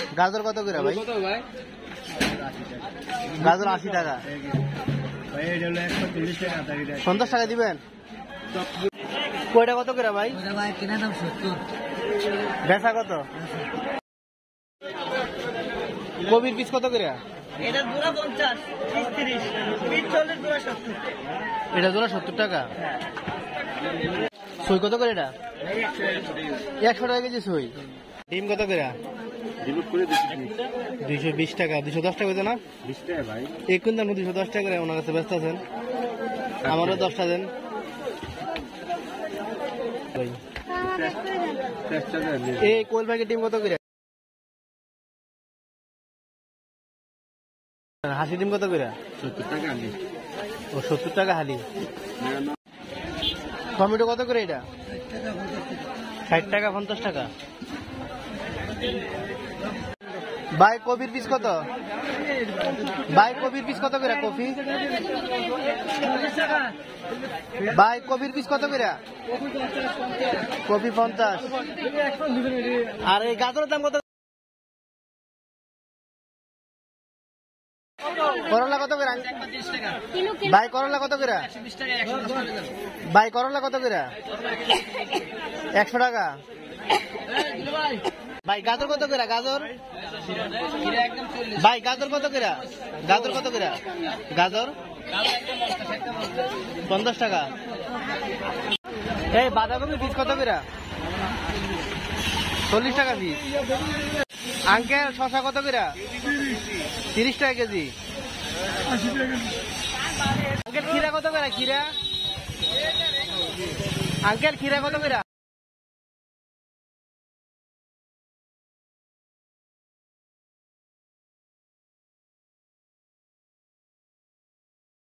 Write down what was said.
গাজর কত করে ভাই? গাজর 80 টাকা। 50 টাকা দিবেন। কয়টা কত করে ভাই? কেনা দাম 70, বেচা কত? কবির পিস কত করে? এটা জোড়া 50, 30, 40, জোড়া 70। এটা জোড়া 70 টাকা। সই কত করে এটা? 100 টাকা কেজি সই। ডিম কত করে? 220 টাকা। 210 টাকা হইতো না? 20 টাকা ভাই। এই কুইন্টাল 210 টাকা করে ওনার কাছে ব্যস্ত আছেন। আমারও 10টা দেন। এই কোয়েল প্যাকেট ডিম কত করে? হাসি ডিম কত করে? 70 টাকা হালি। ও 70 টাকা হালি। টমেটো কত করে এটা? 60 টাকা 50 টাকা। ভাই কবির পিস কত? ভাই কবির পিস কত করে? কফি ভাই কবির পিস কত করে? কফি 50। আর এই গাজরের দাম কত? করলা কত করে? ভাই করলা কত করে? ভাই করলা কত করে? 100 টাকা। ভাই গাজর কত করে? গাজর ভাই গাজর কত করে? গাজর কত করে? গাজর 50 টাকা। এই বাঁধাকপি পিস কত করে? 40 টাকা পিস। আঙ্কেল শশা কত করে? 30 টাকা কেজি। আঙ্কেল খিরা কত করে? খিরা আঙ্কেল খিরা কত করে?